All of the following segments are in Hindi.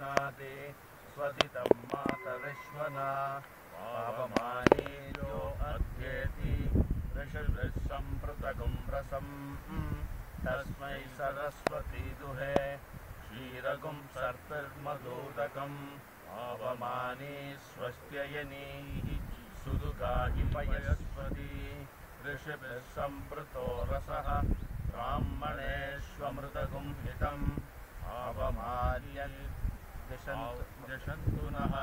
पुष्णाति स्वदितं मातरिश्वना पावमानी जो अध्येति ऋषिभिः सम्पृतकं रसम् तस्मै सरस्वती दुहे क्षीरगुं सर्पिर्मधुदकम् पावमानी स्वस्त्ययनीः सुदुःखाहि पयस्पति ऋषिभिः सम्पृतो रसः ब्राह्मणेष्वमृतगुं हितम् पावमान्यन् दिशन्तु नः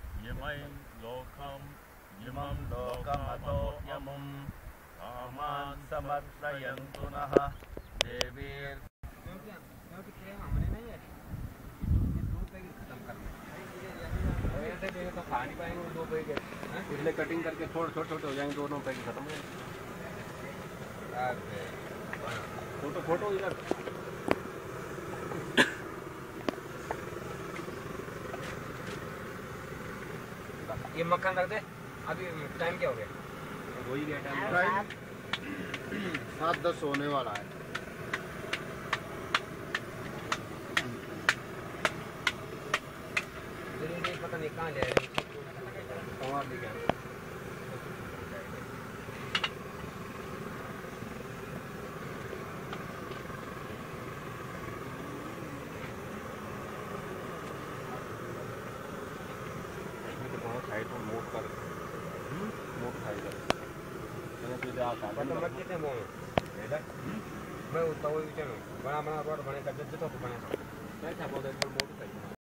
इमं लोकमतो यमुं कामान् समर्पयन्तु नः देवीर् तो खा नहीं पाएंगे 2 पैकेट, इसलिए कटिंग करके छोटे हो जाएंगे, दोनों पैकेट खत्म हो जाएंगे। फोटो इधर ये मक्खन रख दे। अभी टाइम क्या हो गया? हो ही गया टाइम 7:10 होने वाला है। पता नहीं कहाँ ले आए और ले गया। साइड में मोट कर मोट खाएगा मैंने तो जा था तो मत कितने वो मैं उतना वो विचार बड़ा रोड बने कर देते तो बने कैसा बोलते मोट खाएगा।